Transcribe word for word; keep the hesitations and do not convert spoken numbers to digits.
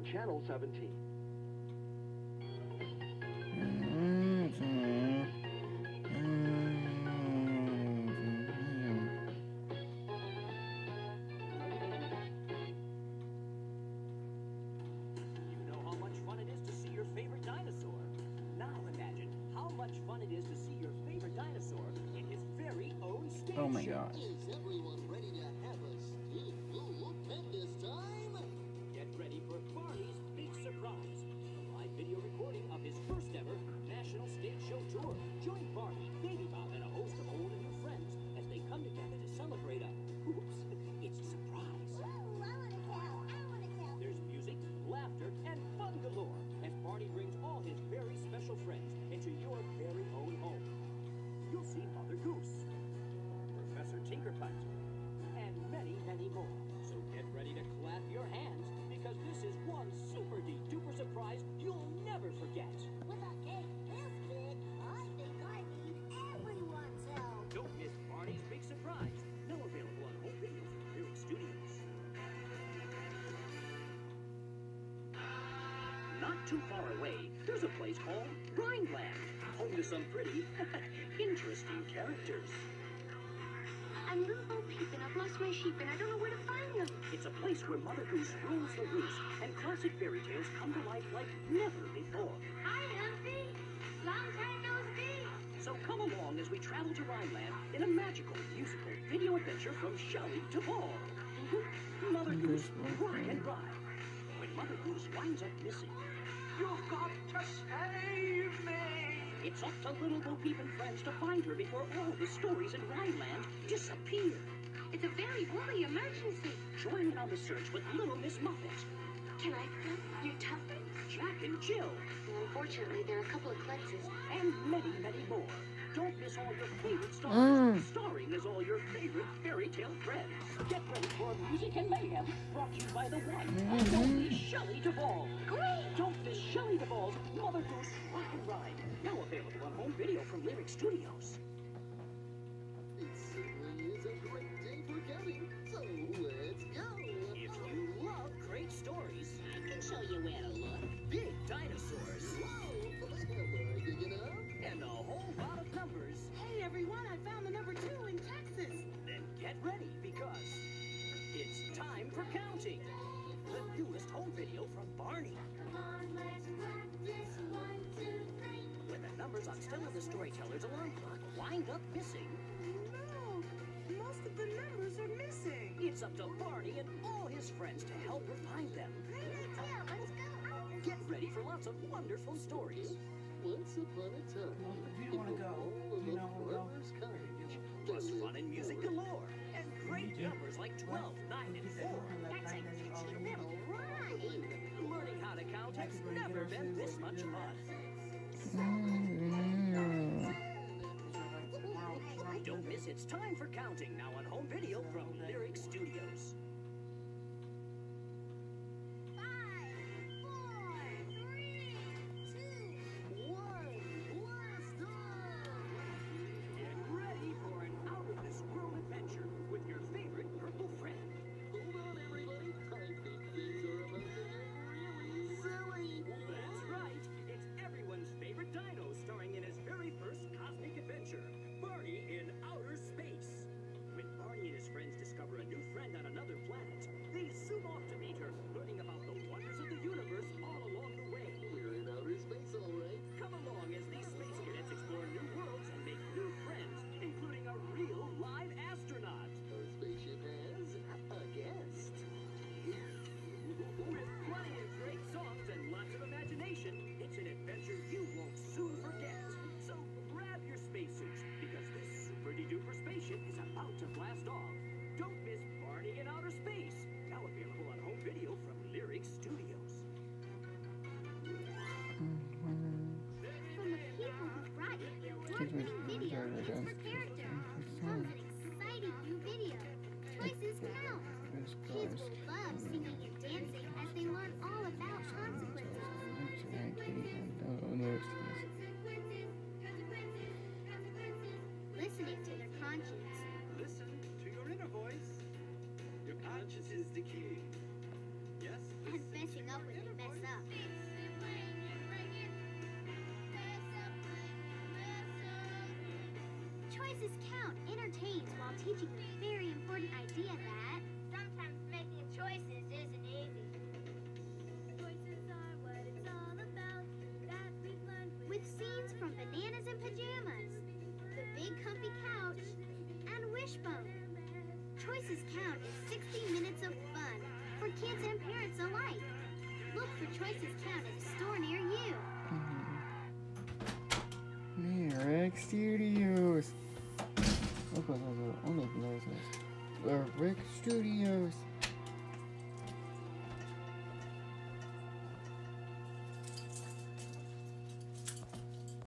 Channel seventeen. Oh my gosh. Is everyone ready to have a steep little event this time? Get ready for Barney's big surprise. A live video recording of his first ever National Stage Show Tour. Join Barney, Baby Bob, and a host of old and new friends as they come together to celebrate a... Oops, it's a surprise. Whoa, I wanna tell, I wanna tell. There's music, laughter, and fun galore as Barney brings all his very special friends into your very own home. You'll see Mother Goose, Professor Tinkerbutt, and many, many more. So get ready to clap your hands, because this is one super duper surprise you'll never forget. With a cake this big, I think I need everyone's help. Don't miss Barney's big surprise. Now available on home video from Lyric Studios. Not too far away, there's a place called Rhineland, home to some pretty interesting characters. I'm little Bo Peep and I've lost my sheep and I don't know where to find them. It's a place where Mother Goose rules the roost and classic fairy tales come to life like never before. Hi, Lumpy. Long time no see. So come along as we travel to Rhineland in a magical musical video adventure from Shelley to Ball. Mother Goose, ride and ride. When Mother Goose winds up missing, you've got to save me! It's up to little Bo Peep and friends to find her before all the stories in Rhineland disappear. It's a very woolly emergency. Join in on the search with Little Miss Muffet, Can I come? You're tougher? Jack and Jill, Well, unfortunately, there are a couple of klexes. and many, many more. Don't miss all your favorite stars, Mm. starring as all your favorite fairy tale friends. Get ready for music and mayhem, brought to you by the one and only Shelley Duvall. Don't miss Shelley Duvall's Mother Goose Rock and Ride, now available on home video from Lyric Studios. It certainly is a great day for counting, so let's go. If you love great stories, I can show you where to look. Big dinosaurs, Whoa, am I big enough? and a whole lot of numbers. Hey everyone, I found the number two in Texas. Then get ready, because it's time for counting. The newest home video from Barney. Come on, let's practice. One, two, three. When the numbers on Stella the Storyteller's alarm clock wind up missing, No, most of the numbers are missing. it's up to Barney and all his friends to help her find them. Yeah, let's go. Get ready for lots of wonderful stories. Once upon a time, Well, if you in wanna the go, hall of you a know, we'll go. farmer's cottage, Plus there fun and lived music Barney. galore. And great numbers like twelve, nine, and four. That's achievement, right? Learning how to count has never been this much fun. Don't miss It's Time for Counting, now on home video from Lyric Studios. Five, four, three, two. One, blast off! Get ready for an out-of-this-world adventure with your favorite purple friend. Hold on, everybody. I think things are about to get really silly. That's right. It's everyone's favorite dino starring in his very first cosmic adventure, Barney in Outer Space. When Barney and his friends discover a new friend on another planet, they zoom off to meet her, learning about the wonders of the universe all along the way. We're in outer space, all right. Come along as these space cadets explore new worlds and make new friends, including a real live astronaut. Our spaceship has a guest. With plenty of great songs and lots of imagination, it's an adventure you won't soon forget. So grab your spacesuits, because this super-de-duper spaceship is about to blast off. Don't miss Barney in Outer Space, now available on home video from Lyric Studios. From the people who brought you the award-winning video It's for Character comes an exciting new video, Choices Count. Kids will love singing and dancing as they learn all about consequences. Listening to their conscience. Listen to your inner voice. Your conscience is the key. Yes? And messing up when they mess Choices Count entertains while teaching the very important idea that sometimes making choices isn't easy. Choices are what it's all about. That we've learned with scenes from Bananas in Pajamas, The Big Comfy Couch, and Wishbone. Choices Count is sixty minutes of fun for kids and parents alike. Look for Choices Count at a store near you. Rick Studios. Look what those are. Only those are Rick Studios.